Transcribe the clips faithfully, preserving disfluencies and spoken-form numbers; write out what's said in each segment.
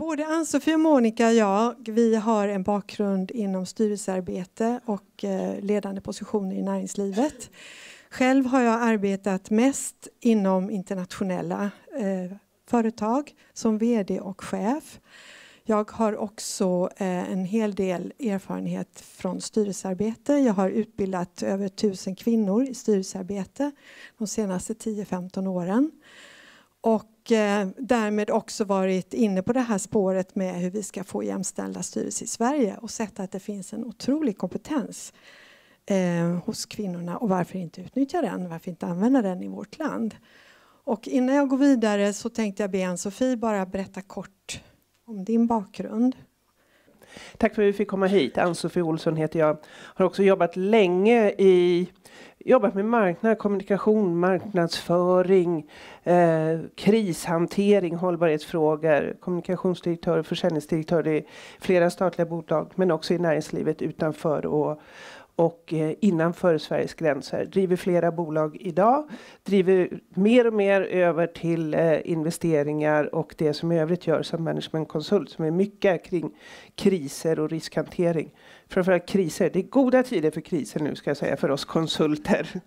Både Ann-Sofie och Monica och jag, vi har en bakgrund inom styrelsearbete och ledande positioner i näringslivet. Själv har jag arbetat mest inom internationella eh, företag som vd och chef. Jag har också eh, en hel del erfarenhet från styrelsearbete. Jag har utbildat över tusen kvinnor i styrelsearbete de senaste tio femton åren. Och eh, därmed också varit inne på det här spåret med hur vi ska få jämställda styrelser i Sverige. Och sett att det finns en otrolig kompetens eh, hos kvinnorna. Och varför inte utnyttja den? Varför inte använda den i vårt land? Och innan jag går vidare så tänkte jag be Ann-Sofie bara berätta kort om din bakgrund. Tack för att vi fick komma hit. Ann-Sofie Olsson heter jag. Har också jobbat länge i jobbat med marknad, kommunikation, marknadsföring, eh, krishantering, hållbarhetsfrågor, kommunikationsdirektör, försäljningsdirektör i flera statliga bolag, men också i näringslivet utanför och och innanför Sveriges gränser. Driver flera bolag idag. Driver mer och mer över till investeringar och det som i övrigt gör som managementkonsult. Som är mycket kring kriser och riskhantering. Framförallt kriser. Det är goda tider för kriser nu ska jag säga för oss konsulter.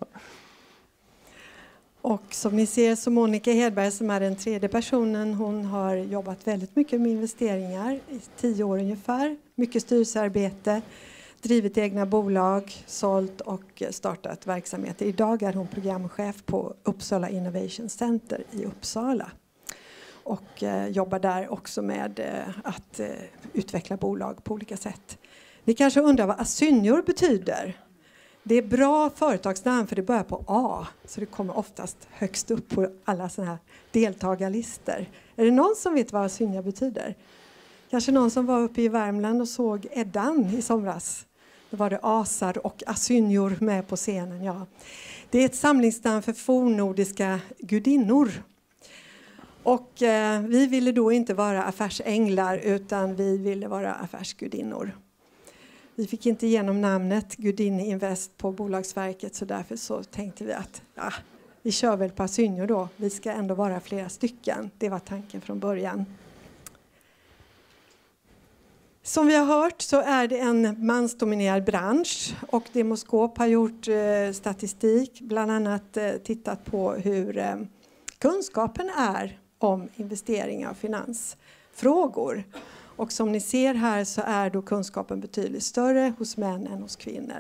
Och som ni ser så Monica Hedberg som är den tredje personen. Hon har jobbat väldigt mycket med investeringar i tio år ungefär. Mycket styrelsearbete. Drivit egna bolag, sålt och startat verksamheter. Idag är hon programchef på Uppsala Innovation Center i Uppsala. Och eh, jobbar där också med eh, att eh, utveckla bolag på olika sätt. Ni kanske undrar vad Asynjor betyder. Det är bra företagsnamn för det börjar på A. Så det kommer oftast högst upp på alla såna här deltagarlistor. Är det någon som vet vad Asynjor betyder? Kanske någon som var uppe i Värmland och såg Eddan i somras. Då var det asar och asynjor med på scenen. Ja. Det är ett samlingsnamn för fornnordiska gudinnor. Och eh, vi ville då inte vara affärsänglar utan vi ville vara affärsgudinnor. Vi fick inte igenom namnet Gudinne Invest på Bolagsverket så därför så tänkte vi att ja, vi kör väl på asynjor då. Vi ska ändå vara flera stycken. Det var tanken från början. Som vi har hört så är det en mansdominerad bransch och Demoskop har gjort eh, statistik, bland annat eh, tittat på hur eh, kunskapen är om investeringar och finansfrågor. Och som ni ser här så är då kunskapen betydligt större hos män än hos kvinnor.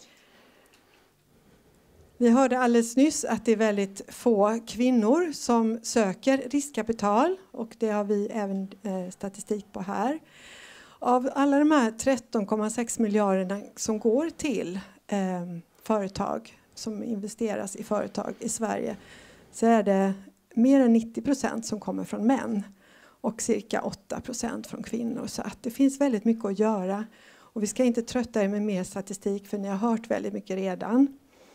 Vi hörde alldeles nyss att det är väldigt få kvinnor som söker riskkapital och det har vi även eh, statistik på här. Av alla de här tretton komma sex miljarderna som går till eh, företag som investeras i företag i Sverige så är det mer än nittio procent som kommer från män och cirka åtta procent från kvinnor. Så att det finns väldigt mycket att göra och vi ska inte trötta er med mer statistik för ni har hört väldigt mycket redan.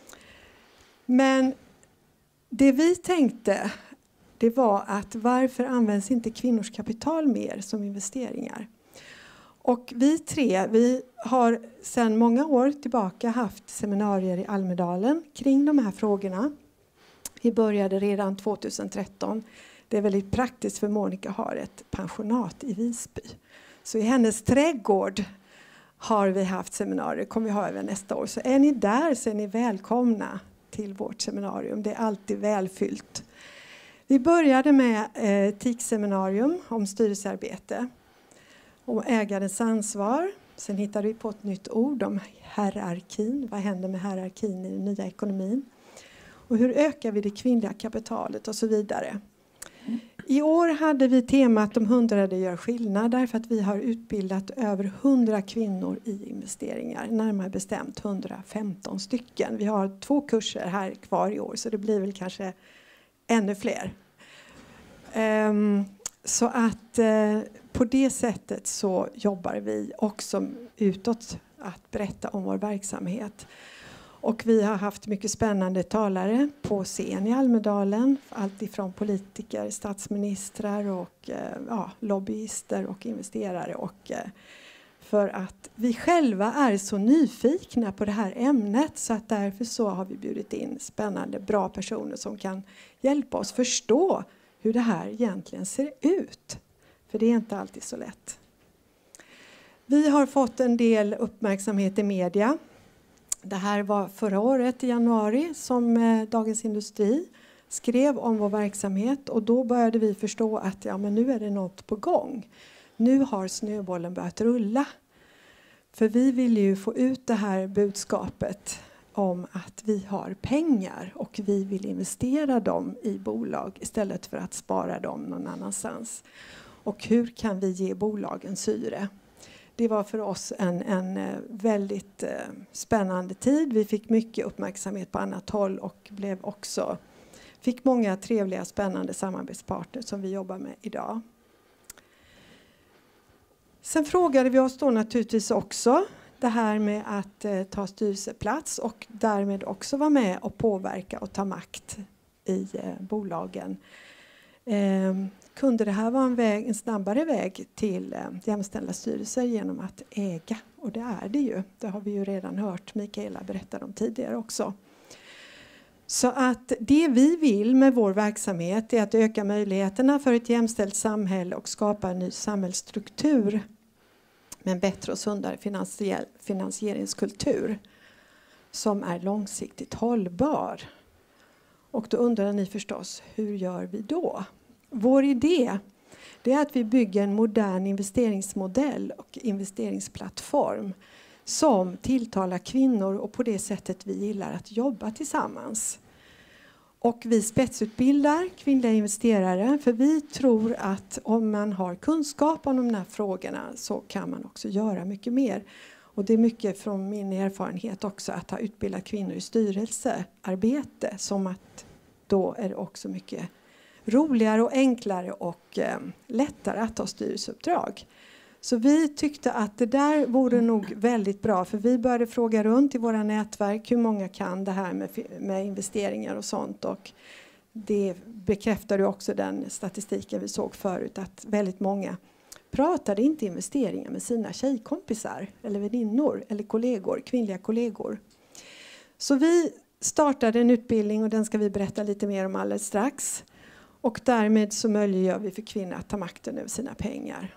Men det vi tänkte det var att varför används inte kvinnors kapital mer som investeringar? Och vi tre, vi har sedan många år tillbaka haft seminarier i Almedalen kring de här frågorna. Vi började redan tjugohundratretton. Det är väldigt praktiskt för Monica har ett pensionat i Visby. Så i hennes trädgård har vi haft seminarier, kommer vi ha även nästa år. Så är ni där så är ni välkomna till vårt seminarium. Det är alltid välfyllt. Vi började med ett etikseminarium om styrelsearbete. Om ägarens ansvar. Sen hittade vi på ett nytt ord om hierarkin. Vad händer med hierarkin i den nya ekonomin? Och hur ökar vi det kvinnliga kapitalet och så vidare. I år hade vi temat om hundrade gör skillnad. Därför att vi har utbildat över hundra kvinnor i investeringar. Närmare bestämt hundrafemton stycken. Vi har två kurser här kvar i år. Så det blir väl kanske ännu fler. Um, så att... Uh, På det sättet så jobbar vi också utåt att berätta om vår verksamhet. Och vi har haft mycket spännande talare på scen i Almedalen. Allt ifrån politiker, statsministrar och ja, lobbyister och investerare. Och, för att vi själva är så nyfikna på det här ämnet så att därför så har vi bjudit in spännande, bra personer som kan hjälpa oss förstå hur det här egentligen ser ut. För det är inte alltid så lätt. Vi har fått en del uppmärksamhet i media. Det här var förra året i januari som Dagens Industri skrev om vår verksamhet. Och då började vi förstå att ja, men nu är det något på gång. Nu har snöbollen börjat rulla. För vi vill ju få ut det här budskapet om att vi har pengar och vi vill investera dem i bolag istället för att spara dem någon annanstans. Och hur kan vi ge bolagen syre? Det var för oss en, en väldigt spännande tid. Vi fick mycket uppmärksamhet på annat håll och blev också, fick många trevliga spännande samarbetspartner som vi jobbar med idag. Sen frågade vi oss då naturligtvis också det här med att eh, ta styrelseplats och därmed också vara med och påverka och ta makt i eh, bolagen. Eh, kunde det här vara en, väg, en snabbare väg till eh, jämställda styrelser genom att äga? Och det är det ju. Det har vi ju redan hört Mikaela berätta om tidigare också. Så att det vi vill med vår verksamhet är att öka möjligheterna för ett jämställt samhälle och skapa en ny samhällsstruktur med en bättre och sundare finansiell, finansieringskultur som är långsiktigt hållbar. Och då undrar ni förstås, hur gör vi då? Vår idé det är att vi bygger en modern investeringsmodell och investeringsplattform som tilltalar kvinnor och på det sättet vi gillar att jobba tillsammans. Och vi spetsutbildar kvinnliga investerare för vi tror att om man har kunskap om de här frågorna så kan man också göra mycket mer. Och det är mycket från min erfarenhet också att ha utbildat kvinnor i styrelsearbete som att då är det också mycket roligare och enklare och eh, lättare att ta styrelseuppdrag. Så vi tyckte att det där vore nog väldigt bra för vi började fråga runt i våra nätverk hur många kan det här med, med investeringar och sånt och det bekräftade också den statistiken vi såg förut att väldigt många pratade inte investeringar med sina tjejkompisar eller väninnor eller kollegor, kvinnliga kollegor. Så vi startade en utbildning och den ska vi berätta lite mer om alldeles strax och därmed så möjliggör vi för kvinnor att ta makten över sina pengar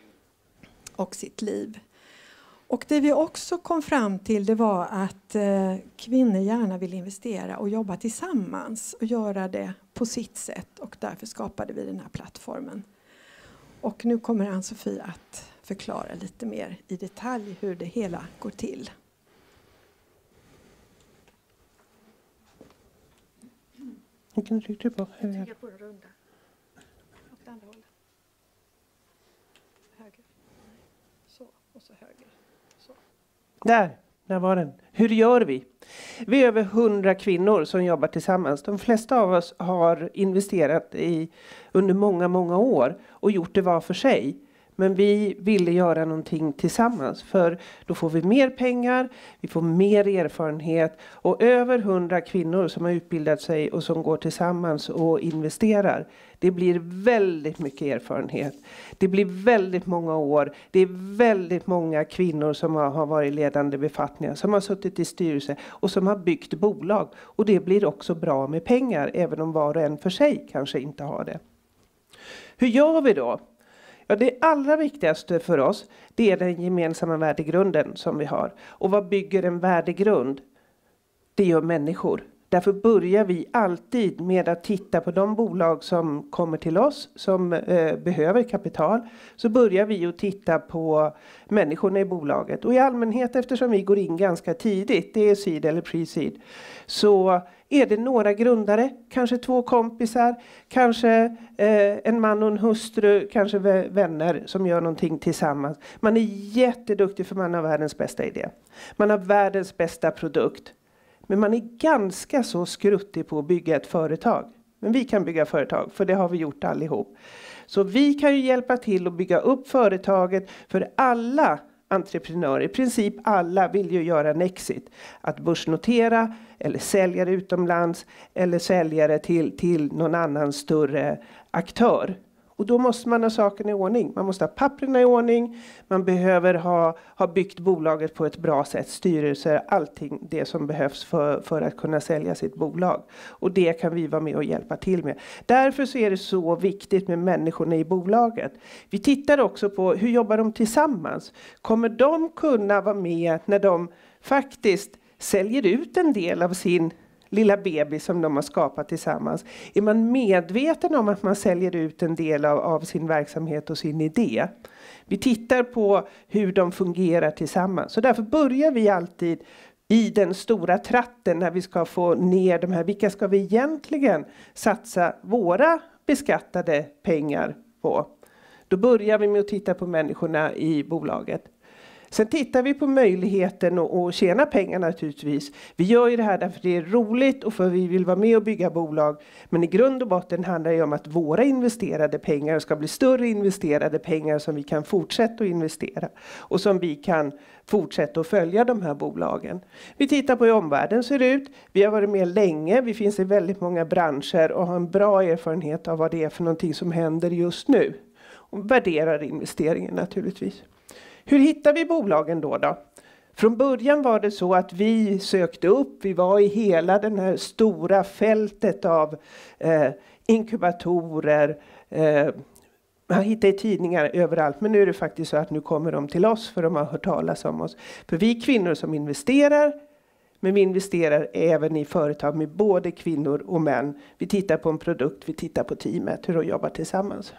och sitt liv. Och det vi också kom fram till det var att eh, kvinnor gärna vill investera och jobba tillsammans och göra det på sitt sätt och därför skapade vi den här plattformen. Och nu kommer Ann-Sofie att förklara lite mer i detalj hur det hela går till. Jag kan trycka på höger. Trycka på den runda. Åt andra hållet. Höger. Så, och så höger. Så. Där, där var den. Hur gör vi? Vi är över hundra kvinnor som jobbar tillsammans. De flesta av oss har investerat i under många, många år och gjort det var för sig. Men vi ville göra någonting tillsammans för då får vi mer pengar, vi får mer erfarenhet och över hundra kvinnor som har utbildat sig och som går tillsammans och investerar. Det blir väldigt mycket erfarenhet. Det blir väldigt många år. Det är väldigt många kvinnor som har, har varit ledande befattningar, som har suttit i styrelse och som har byggt bolag. Och det blir också bra med pengar även om var och en för sig kanske inte har det. Hur gör vi då? Ja, det allra viktigaste för oss det är den gemensamma värdegrunden som vi har. Och vad bygger en värdegrund? Det gör människor. Därför börjar vi alltid med att titta på de bolag som kommer till oss som eh, behöver kapital. Så börjar vi att titta på människorna i bolaget. Och i allmänhet eftersom vi går in ganska tidigt, det är seed eller pre-seed. Så är det några grundare, kanske två kompisar, kanske eh, en man och en hustru, kanske vänner som gör någonting tillsammans. Man är jätteduktig för man har världens bästa idé. Man har världens bästa produkt. Men man är ganska så skruttig på att bygga ett företag. Men vi kan bygga företag, för det har vi gjort allihop. Så vi kan ju hjälpa till att bygga upp företaget för alla entreprenörer. I princip alla vill ju göra en exit. Att börsnotera eller sälja det utomlands eller sälja det till, till någon annan större aktör. Och då måste man ha saken i ordning. Man måste ha papperna i ordning. Man behöver ha, ha byggt bolaget på ett bra sätt. Styrelser, allting det som behövs för, för att kunna sälja sitt bolag. Och det kan vi vara med och hjälpa till med. Därför så är det så viktigt med människorna i bolaget. Vi tittar också på hur jobbar de tillsammans. Kommer de kunna vara med när de faktiskt säljer ut en del av sin lilla bebis som de har skapat tillsammans? Är man medveten om att man säljer ut en del av, av sin verksamhet och sin idé? Vi tittar på hur de fungerar tillsammans. Så därför börjar vi alltid i den stora tratten när vi ska få ner de här. Vilka ska vi egentligen satsa våra beskattade pengar på? Då börjar vi med att titta på människorna i bolaget. Sen tittar vi på möjligheten att, att tjäna pengar naturligtvis. Vi gör ju det här därför det är roligt och för vi vill vara med och bygga bolag. Men i grund och botten handlar det om att våra investerade pengar ska bli större investerade pengar som vi kan fortsätta att investera. Och som vi kan fortsätta att följa de här bolagen. Vi tittar på hur omvärlden ser ut. Vi har varit med länge. Vi finns i väldigt många branscher och har en bra erfarenhet av vad det är för någonting som händer just nu. Och värderar investeringen naturligtvis. Hur hittar vi bolagen då då? Från början var det så att vi sökte upp, vi var i hela den här stora fältet av eh, inkubatorer. Eh, man hittar i tidningar överallt, men nu är det faktiskt så att nu kommer de till oss för de har hört talas om oss. För vi är kvinnor som investerar, men vi investerar även i företag med både kvinnor och män. Vi tittar på en produkt, vi tittar på teamet, hur de jobbar tillsammans.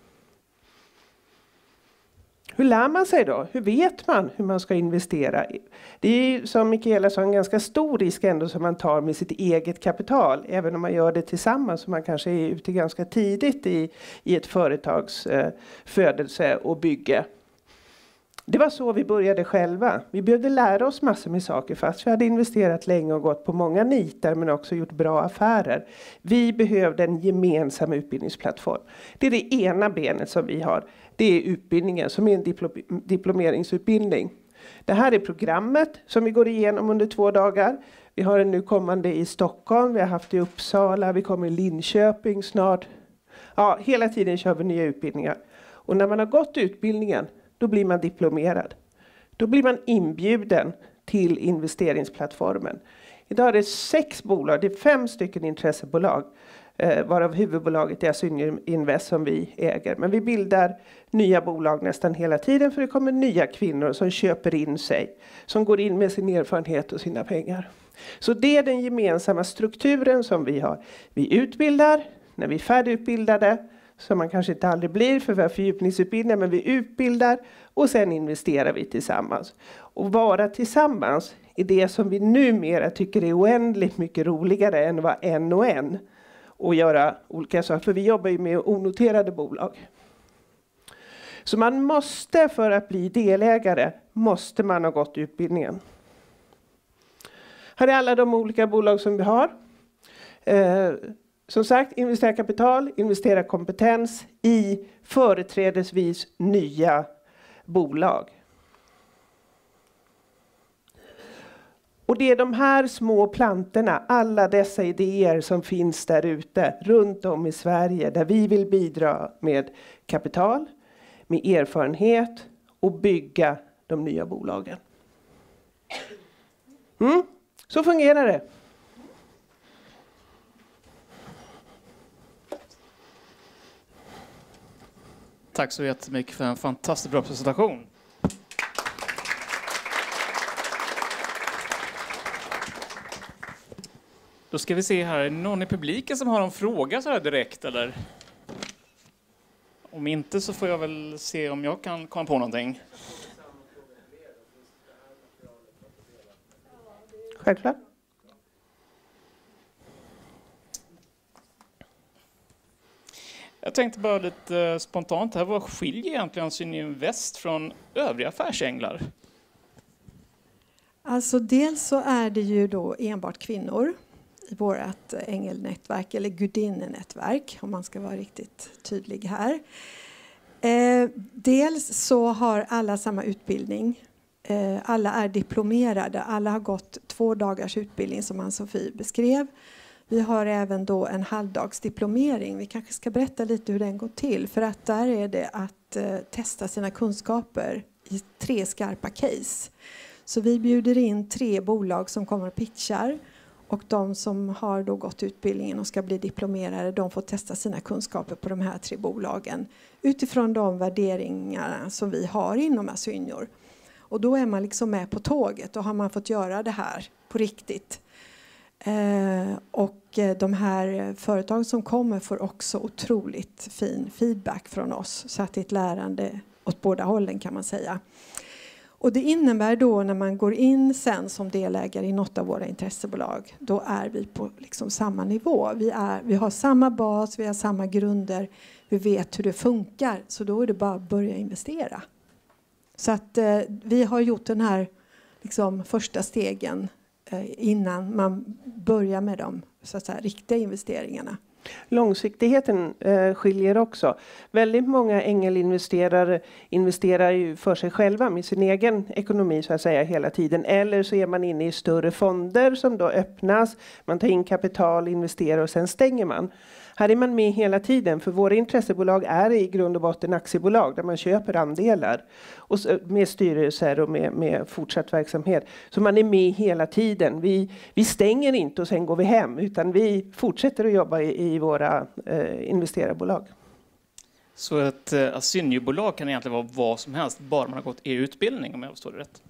Hur lär man sig då? Hur vet man hur man ska investera? Det är ju som Mikaela sa en ganska stor risk ändå som man tar med sitt eget kapital. Även om man gör det tillsammans så man kanske är ute ganska tidigt i, i ett företags eh, födelse och bygge. Det var så vi började själva. Vi behövde lära oss massor med saker fast vi hade investerat länge och gått på många nitar men också gjort bra affärer. Vi behövde en gemensam utbildningsplattform. Det är det ena benet som vi har. Det är utbildningen som är en diplom- diplomeringsutbildning. Det här är programmet som vi går igenom under två dagar. Vi har en nu kommande i Stockholm, vi har haft i Uppsala, vi kommer i Linköping snart. Ja, hela tiden kör vi nya utbildningar. Och när man har gått utbildningen, då blir man diplomerad. Då blir man inbjuden till investeringsplattformen. Idag är det sex bolag, det är fem stycken intressebolag. Eh, varav huvudbolaget är Synium Invest som vi äger. Men vi bildar nya bolag nästan hela tiden för det kommer nya kvinnor som köper in sig. Som går in med sin erfarenhet och sina pengar. Så det är den gemensamma strukturen som vi har. Vi utbildar, när vi är färdigutbildade, som man kanske inte aldrig blir för vi har fördjupningsutbildningar, men vi utbildar och sen investerar vi tillsammans. Och vara tillsammans är det som vi numera tycker är oändligt mycket roligare än att vara en och en. Och göra olika saker, för vi jobbar ju med onoterade bolag. Så man måste, för att bli delägare, måste man ha gått utbildningen. Här är alla de olika bolag som vi har. Eh, som sagt, investera kapital, investera kompetens i företrädesvis nya bolag. Och det är de här små plantorna, alla dessa idéer som finns där ute runt om i Sverige där vi vill bidra med kapital, med erfarenhet och bygga de nya bolagen. Mm, så fungerar det. Tack så jättemycket för en fantastiskt bra presentation. Då ska vi se här, är det någon i publiken som har en fråga så här direkt eller? Om inte så får jag väl se om jag kan komma på någonting. Självklart. Jag tänkte bara lite spontant här, vad skiljer egentligen Synium Invest från övriga affärsänglar? Alltså dels så är det ju då enbart kvinnor i vårt ängelnätverk eller gudinnenätverk om man ska vara riktigt tydlig här. Eh, dels så har alla samma utbildning. Eh, alla är diplomerade. Alla har gått två dagars utbildning som Ann-Sofie beskrev Vi har även då en halvdagsdiplomering. Vi kanske ska berätta lite hur den går till. För att där är det att eh, testa sina kunskaper i tre skarpa case. Så vi bjuder in tre bolag som kommer och pitchar. Och de som har då gått utbildningen och ska bli diplomerade, de får testa sina kunskaper på de här tre bolagen. Utifrån de värderingar som vi har inom Asynjor. Och då är man liksom med på tåget och har man fått göra det här på riktigt. Eh, och de här företag som kommer får också otroligt fin feedback från oss. Så att det är ett lärande åt båda hållen kan man säga. Och det innebär då när man går in sen som delägare i något av våra intressebolag. Då är vi på liksom samma nivå. Vi, är, vi har samma bas, vi har samma grunder. Vi vet hur det funkar. Så då är det bara att börja investera. Så att eh, vi har gjort den här liksom, första stegen eh, innan man börjar med de så att säga, riktiga investeringarna. Långsiktigheten eh, skiljer också. Väldigt många ängelinvesterare investerar ju för sig själva med sin egen ekonomi så att säga hela tiden. Eller så är man inne i större fonder som då öppnas. Man tar in kapital, investerar och sen stänger man. Här är man med hela tiden för våra intressebolag är i grund och botten aktiebolag där man köper andelar. Och med styrelser och med, med fortsatt verksamhet. Så man är med hela tiden. Vi, vi stänger inte och sen går vi hem utan vi fortsätter att jobba i, i våra eh, investerarbolag. Så ett eh, Asynjor-bolag kan egentligen vara vad som helst bara man har gått er utbildning om jag förstår det rätt?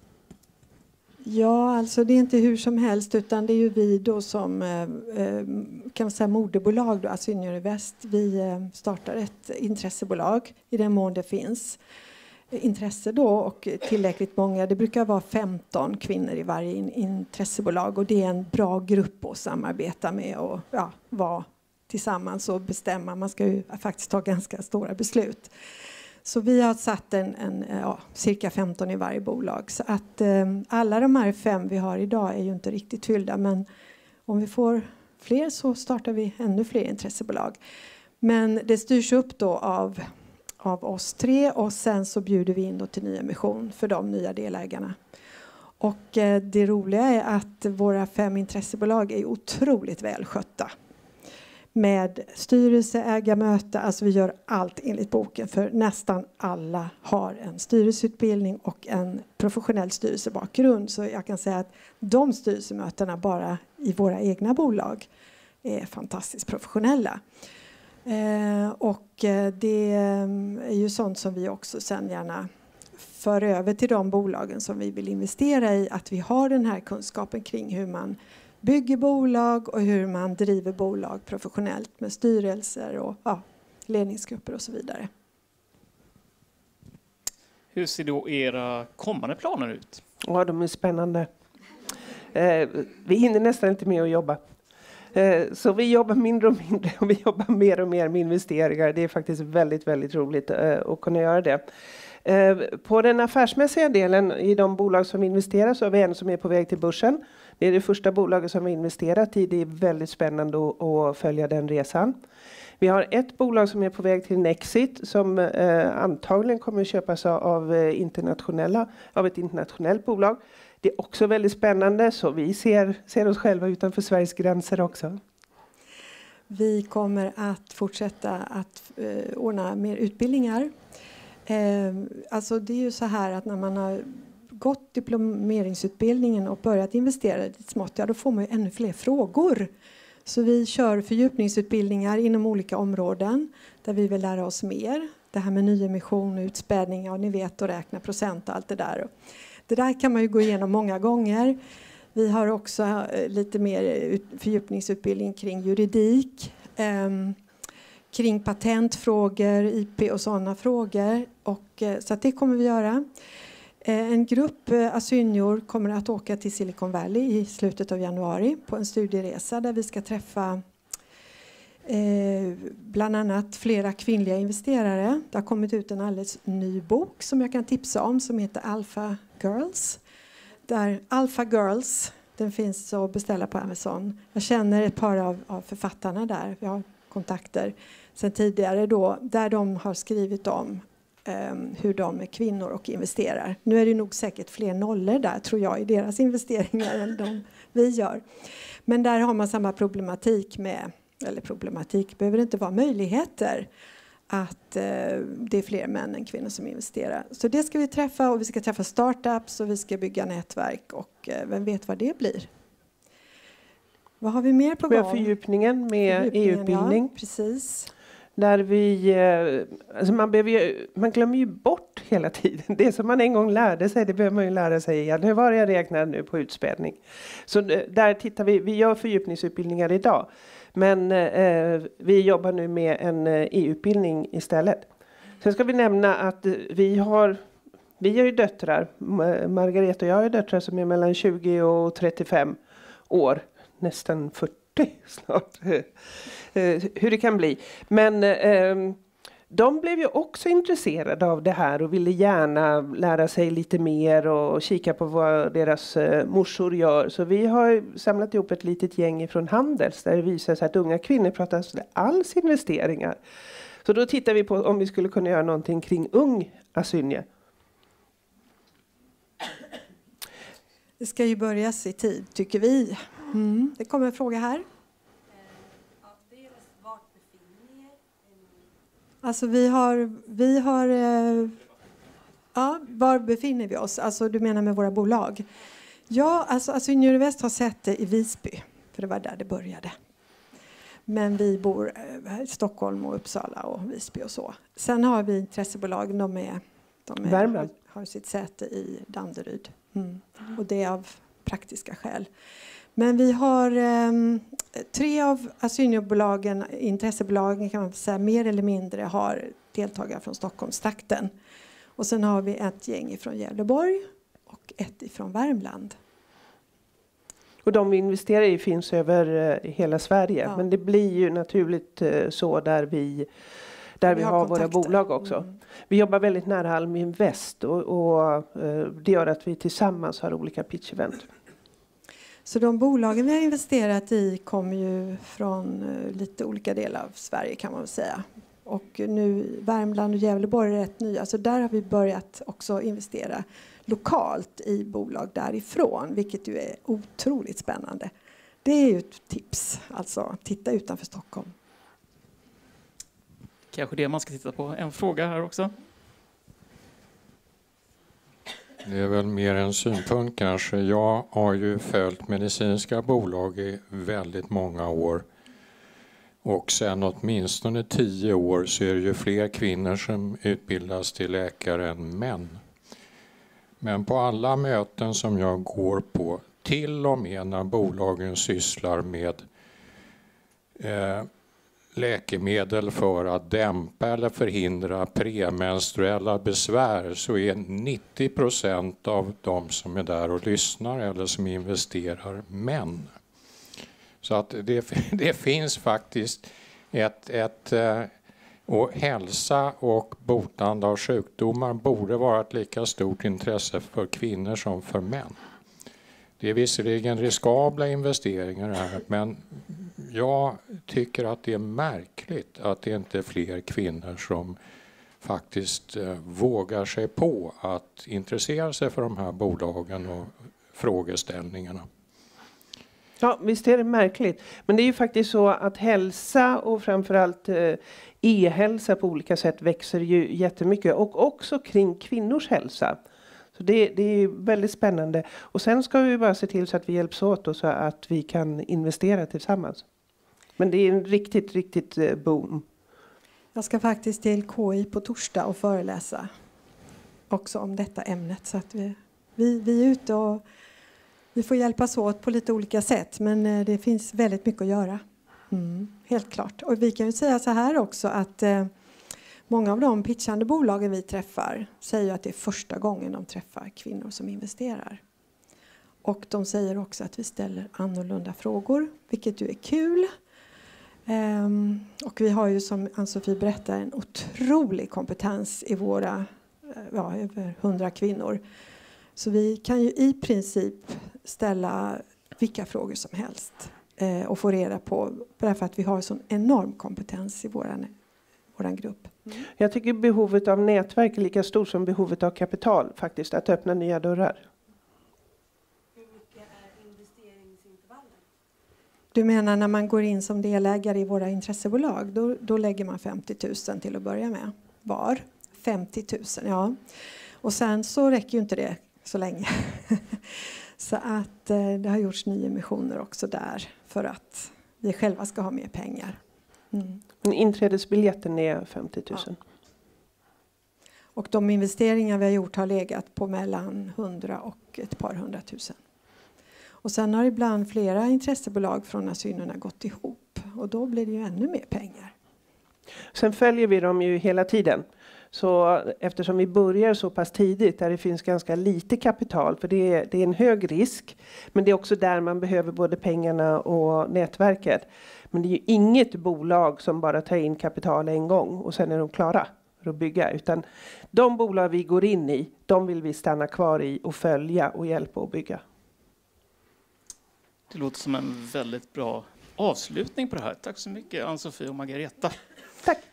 Ja, alltså det är inte hur som helst utan det är ju vi då som eh, kan man säga moderbolag då, Asynjor Invest. Vi eh, startar ett intressebolag i den mån det finns intresse då och tillräckligt många. Det brukar vara femton kvinnor i varje in- intressebolag och det är en bra grupp att samarbeta med och ja, vara tillsammans och bestämma. Man ska ju faktiskt ta ganska stora beslut. Så vi har satt en, en ja, cirka femton i varje bolag. Så att eh, alla de här fem vi har idag är ju inte riktigt fyllda. Men om vi får fler så startar vi ännu fler intressebolag. Men det styrs upp då av, av oss tre och sen så bjuder vi in då till nyemission för de nya delägarna. Och eh, det roliga är att våra fem intressebolag är otroligt välskötta. Med styrelse, ägarmöte, alltså vi gör allt enligt boken för nästan alla har en styrelseutbildning och en professionell styrelsebakgrund. Så jag kan säga att de styrelsemötena bara i våra egna bolag är fantastiskt professionella. Eh, och det är ju sånt som vi också sen gärna för över till de bolagen som vi vill investera i. Att vi har den här kunskapen kring hur man bygger bolag och hur man driver bolag professionellt med styrelser och ja, ledningsgrupper och så vidare. Hur ser då era kommande planer ut? Ja, de är spännande. Eh, vi hinner nästan inte med att jobba. Eh, så vi jobbar mindre och mindre och vi jobbar mer och mer med investeringar. Det är faktiskt väldigt, väldigt roligt eh, att kunna göra det. Eh, på den affärsmässiga delen i de bolag som investerar så har vi en som är på väg till börsen. Det är det första bolaget som vi investerat i. Det är väldigt spännande att, att följa den resan. Vi har ett bolag som är på väg till Nexit som eh, antagligen kommer att köpas av, eh, internationella, av ett internationellt bolag. Det är också väldigt spännande så vi ser, ser oss själva utanför Sveriges gränser också. Vi kommer att fortsätta att eh, ordna mer utbildningar. Eh, alltså det är ju så här att när man har gått diplomeringsutbildningen och börjat investera i smått, ja, då får man ju ännu fler frågor. Så vi kör fördjupningsutbildningar inom olika områden där vi vill lära oss mer. Det här med nyemission, utspädning, ja, ni vet att räkna procent och allt det där. Det där kan man ju gå igenom många gånger. Vi har också lite mer fördjupningsutbildning kring juridik, eh, kring patentfrågor, I P och sådana frågor. Och, så att det kommer vi göra. En grupp Asynjor kommer att åka till Silicon Valley i slutet av januari på en studieresa där vi ska träffa eh, bland annat flera kvinnliga investerare. Det har kommit ut en alldeles ny bok som jag kan tipsa om som heter Alpha Girls. Där Alpha Girls, den finns att beställa på Amazon. Jag känner ett par av, av författarna där. Jag har kontakter sedan tidigare då där de har skrivit om eh, hur de är kvinnor och investerar. Nu är det nog säkert fler nollor där, tror jag, i deras investeringar än de vi gör. Men där har man samma problematik med, eller problematik behöver det inte vara, möjligheter att eh, det är fler män än kvinnor som investerar. Så det ska vi träffa, och vi ska träffa startups och vi ska bygga nätverk, och eh, vem vet vad det blir. Vad har vi mer på gång? Vi har fördjupningen med E U-utbildning. Ja, precis. Där vi, alltså man, behöver ju, man glömmer ju bort hela tiden. Det som man en gång lärde sig, det behöver man ju lära sig igen. Hur var det jag räknade nu på utspädning? Så där tittar vi, vi gör fördjupningsutbildningar idag. Men eh, vi jobbar nu med en E U-utbildning istället. Sen ska vi nämna att vi har, vi har ju döttrar. Margareta och jag har döttrar som är mellan tjugo och trettiofem år. Nästan fyrtio snart. Hur det kan bli. Men eh, de blev ju också intresserade av det här och ville gärna lära sig lite mer och kika på vad deras eh, morsor gör. Så vi har samlat ihop ett litet gäng från Handels där det visar sig att unga kvinnor pratar alls investeringar. Så då tittar vi på om vi skulle kunna göra någonting kring ung Asynje. Det ska ju börjas i tid, tycker vi. Mm. Det kommer en fråga här. Alltså vi har, vi har eh, ja, var befinner vi oss? Alltså du menar med våra bolag? Ja, alltså, alltså Asynje Väst har säte i Visby, för det var där det började. Men vi bor eh, i Stockholm och Uppsala och Visby och så. Sen har vi intressebolag, de, är, de är, Värmland. har sitt säte i Danderyd. Mm. Och det är av praktiska skäl. Men vi har eh, tre av Asynjebolagen, intressebolagen kan man säga, mer eller mindre har deltagare från Stockholmstrakten. Och sen har vi ett gäng från Gävleborg och ett ifrån Värmland. Och de vi investerar i finns över eh, hela Sverige. Ja. Men det blir ju naturligt eh, så där vi, där vi, vi har, har våra bolag också. Mm. Vi jobbar väldigt nära Almi Invest och, och eh, det gör att vi tillsammans har olika pitch-event. Så de bolagen vi har investerat i kommer ju från uh, lite olika delar av Sverige, kan man väl säga. Och nu Värmland och Gävleborg är rätt nya. Så där har vi börjat också investera lokalt i bolag därifrån. Vilket ju är otroligt spännande. Det är ju ett tips. Alltså titta utanför Stockholm. Kanske det man ska titta på. En fråga här också. Det är väl mer en synpunkt kanske. Jag har ju följt medicinska bolag i väldigt många år. Och sen åtminstone tio år så är det ju fler kvinnor som utbildas till läkare än män. Men på alla möten som jag går på, till och med när bolagen sysslar med eh, läkemedel för att dämpa eller förhindra premenstruella besvär, så är nittio procent av de som är där och lyssnar eller som investerar män. Så att det, det finns faktiskt ett, ett och hälsa och botande av sjukdomar borde vara ett lika stort intresse för kvinnor som för män. Det är visserligen riskabla investeringar här, men jag tycker att det är märkligt att det inte är fler kvinnor som faktiskt eh, vågar sig på att intressera sig för de här bolagen och frågeställningarna. Ja, visst är det märkligt. Men det är ju faktiskt så att hälsa och framförallt eh, e-hälsa på olika sätt växer ju jättemycket. Och också kring kvinnors hälsa. Så det, det är väldigt spännande. Och sen ska vi bara se till så att vi hjälps åt och så att vi kan investera tillsammans. Men det är en riktigt, riktigt eh, boom. Jag ska faktiskt till K I på torsdag och föreläsa också om detta ämnet. Så att vi, vi, vi är ute och vi får hjälpas åt på lite olika sätt. Men eh, det finns väldigt mycket att göra. Mm, helt klart. Och vi kan ju säga så här också att eh, många av de pitchande bolagen vi träffar säger att det är första gången de träffar kvinnor som investerar. Och de säger också att vi ställer annorlunda frågor, vilket ju är kul. Um, och vi har ju, som Ann-Sofie berättar, en otrolig kompetens i våra ja, över hundra kvinnor. Så vi kan ju i princip ställa vilka frågor som helst eh, och få reda på, därför att vi har sån enorm kompetens i våra vår grupp. Mm. Jag tycker behovet av nätverk är lika stort som behovet av kapital faktiskt, att öppna nya dörrar. Hur mycket är investeringsintervallen? Du menar när man går in som delägare i våra intressebolag, då, då lägger man femtio tusen till att börja med. Var? femtio tusen, ja. Och sen så räcker ju inte det så länge. Så att eh, det har gjorts nyemissioner också där för att vi själva ska ha mer pengar. Mm. Men inträdesbiljetten är femtio tusen. Ja. Och de investeringar vi har gjort har legat på mellan hundra och ett par hundratusen. Och sen har ibland flera intressebolag från Asynerna gått ihop. Och då blir det ju ännu mer pengar. Sen följer vi dem ju hela tiden. Så eftersom vi börjar så pass tidigt där det finns ganska lite kapital. För det är, det är en hög risk. Men det är också där man behöver både pengarna och nätverket. Men det är ju inget bolag som bara tar in kapital en gång och sen är de klara för att bygga. Utan de bolag vi går in i, de vill vi stanna kvar i och följa och hjälpa att bygga. Det låter som en väldigt bra avslutning på det här. Tack så mycket Ann-Sofie och Margareta. Tack!